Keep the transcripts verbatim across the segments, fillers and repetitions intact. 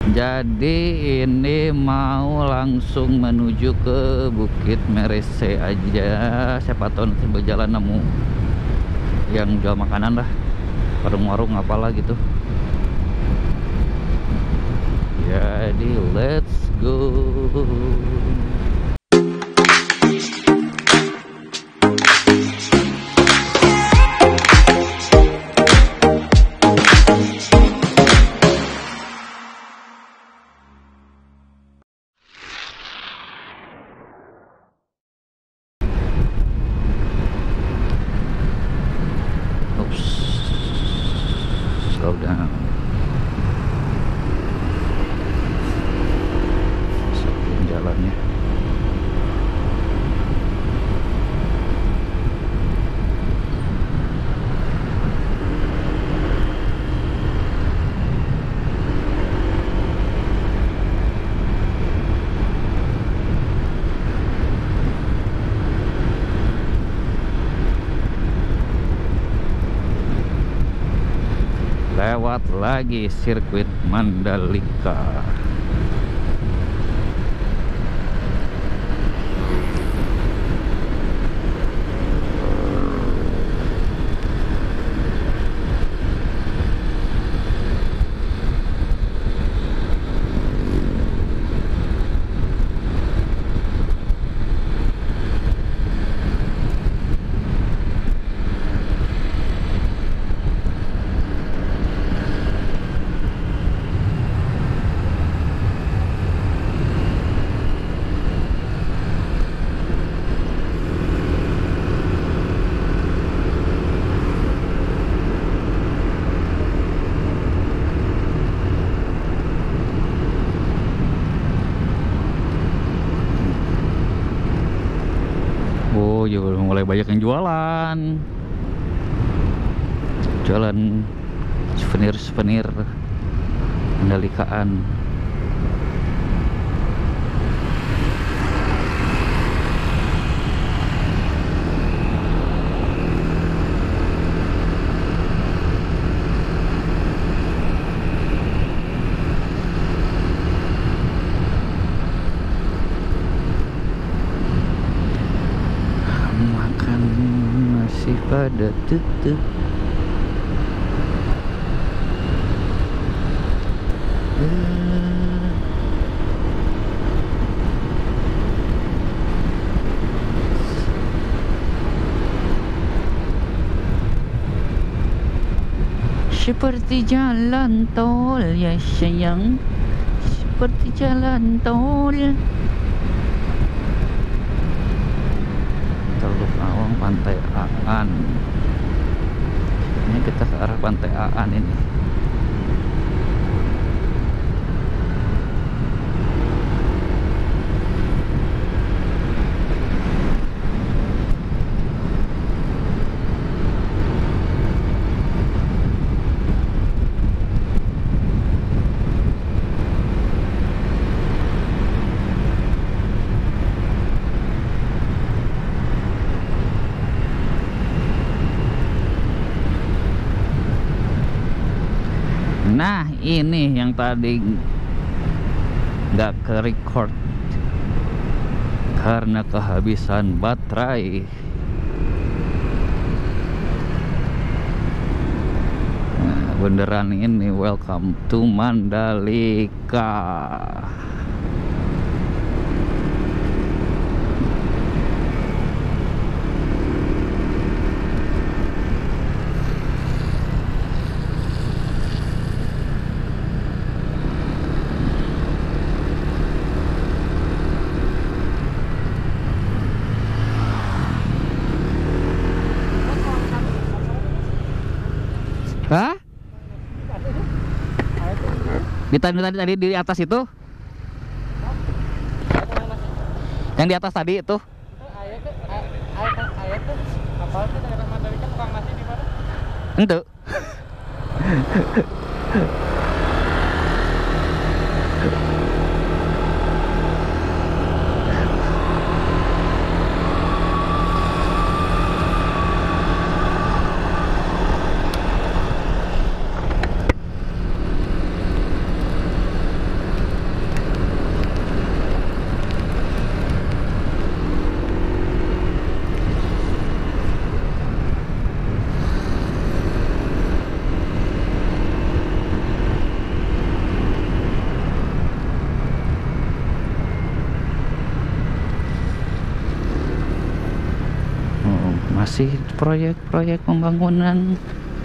Jadi ini mau langsung menuju ke Bukit Merese aja. Siapa tahu nanti berjalan nemu yang jual makanan lah, warung-warung apalah gitu. Jadi let's go. Slow down. Saking jalannya. Lewat lagi sirkuit Mandalika. Oh, juga mulai banyak yang jualan. Jualan souvenir-souvenir Mandalikaan. Makan masih pada tutup. Seperti jalan tol ya sayang, seperti jalan tol. Teluk Awang, Pantai Aan. Ini kita ke arah Pantai Aan ini. Nah, ini yang tadi nggak ke record karena kehabisan baterai. Nah, beneran ini welcome to Mandalika. Hah? Di tadi tadi tadi di atas itu? Yang di atas tadi itu? Ente. Masih proyek-proyek pembangunan,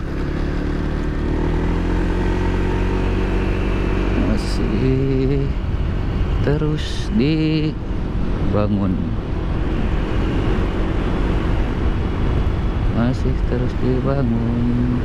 masih terus dibangun, masih terus dibangun.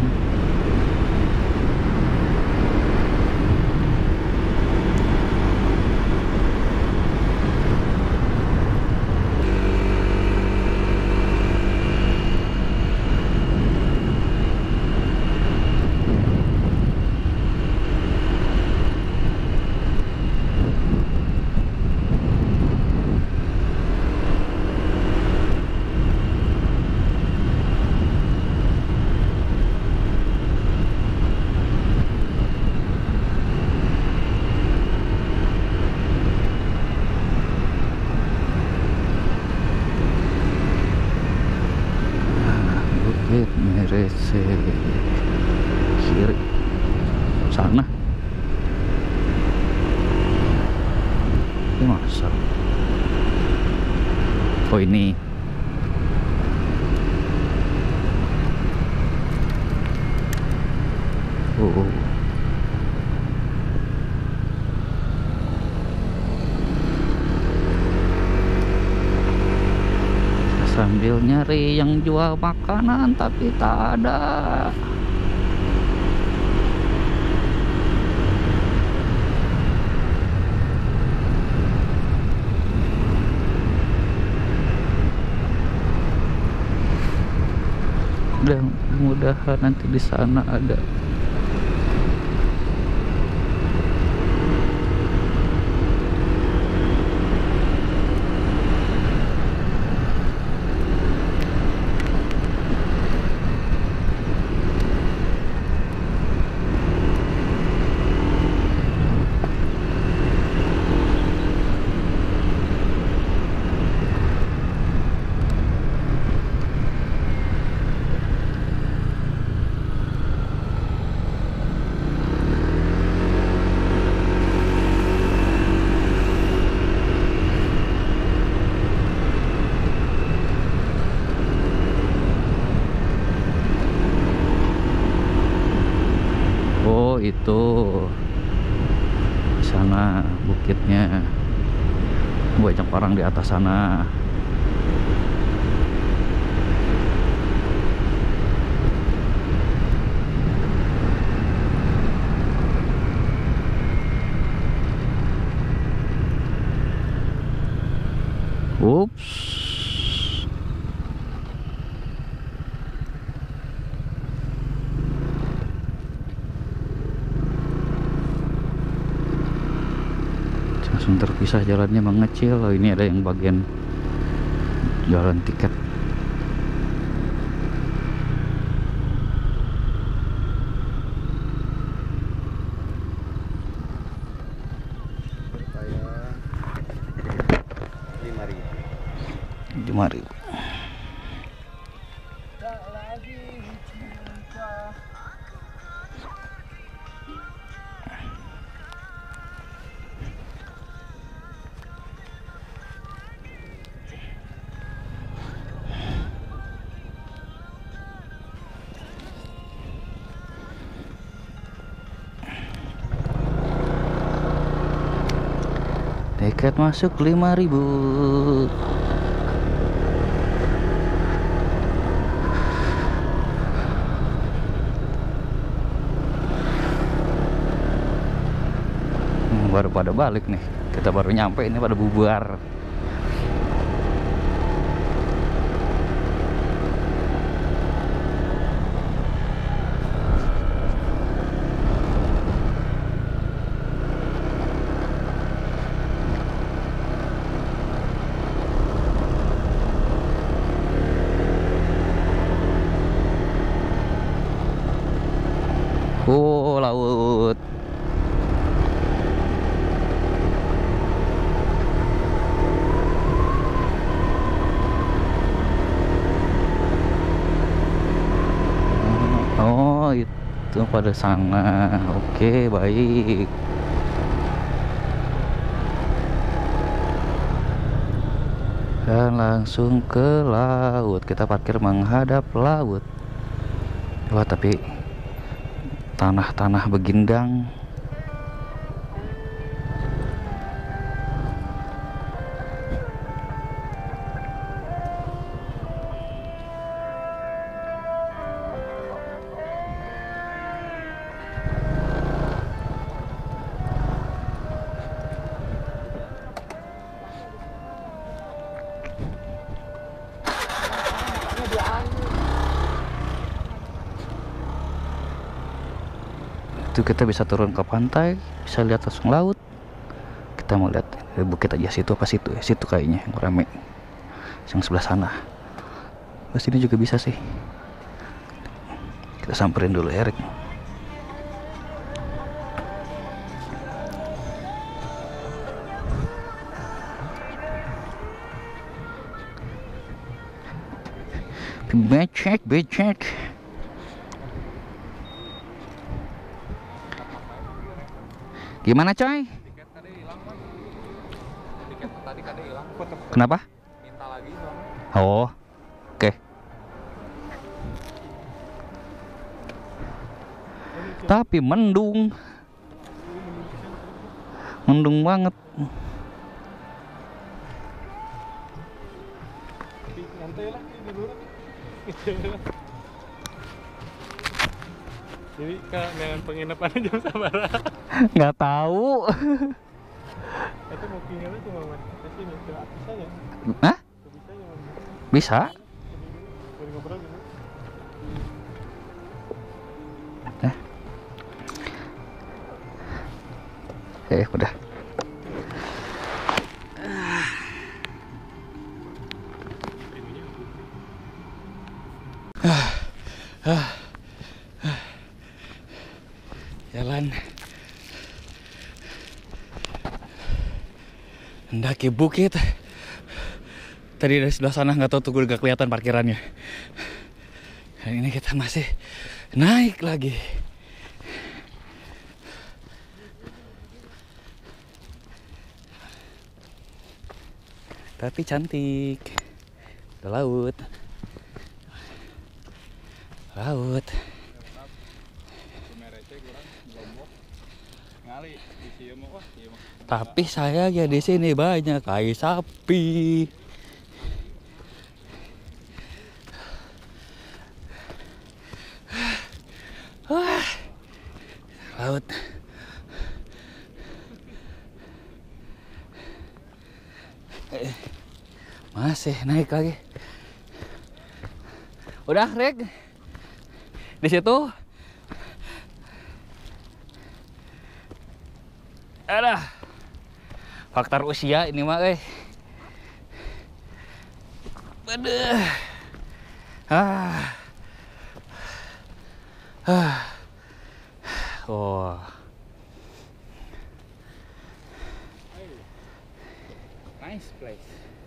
Bukit Merese kiri sana. Ini masa? Oh ini. Oh. Sambil nyari yang jual makanan tapi tak ada. Mudah-mudahan nanti di sana ada. Itu sana bukitnya, banyak orang di atas sana. Ups. Langsung terpisah jalannya mengecil. Oh, ini ada yang bagian jalan tiket. lima ribu. Tiket masuk lima ribu. Hmm, baru pada balik nih. Kita baru nyampe, ini pada bubar. Oh, laut. Oh, itu pada sana. Oke, baik. dan langsung ke laut. Kita parkir menghadap laut. Wah, tapi tanah-tanah begindang. Itu kita bisa turun ke pantai, bisa lihat langsung laut. Kita mau lihat eh, bukit aja, situ apa situ ya, situ kayaknya yang rame, yang sebelah sana. Di sini juga bisa sih. Kita samperin dulu Erik. Becek, becek. Gimana coy? Tiket tadi hilang kan? Tiket tadi tadi hilang. Kenapa? Minta lagi soalnya. Oh, oke. Okay. Tapi mendung, mendung banget. Nyantai lah ini dulu. Jadi kak dengan penginapannya jam sabara. Nggak tahu. Itu mau pingin cuma ke sini ke atas aja. Hah? Bisa? Boleh ngobrol gitu. Eh. Eh, udah. Ah. Ah. Jalan mendaki bukit. Tadi dari sebelah sana nggak tahu tuh, gue gak kelihatan parkirannya. Dan ini kita masih naik lagi. Tapi cantik. Ada laut. Laut. Tapi saya ya di sini banyak kayak sapi. Wah, laut. Eh, masih naik lagi. Udah, Rek. Di situ. Alah. Faktor usia ini mah, eh. Aduh. Ah. Ah. Oh. Nice place.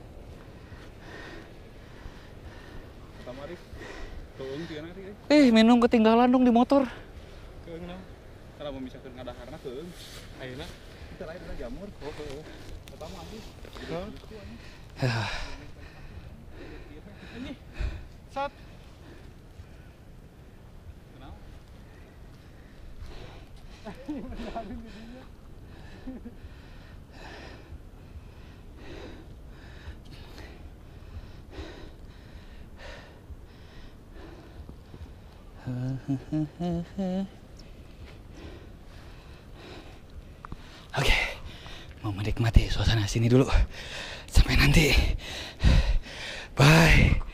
Kamari. Tuung tieuna ri. Eh, minum ketinggalan dong di motor. Keung naon? Kalau mau misalkan ngadaharna keung. Ayeuna kita lain ada jamur. Oh, heuh. Pertama lagi. Heeh. Ini. Sat. Kenal? Oke, mau menikmati suasana sini dulu. Sampai nanti. Bye.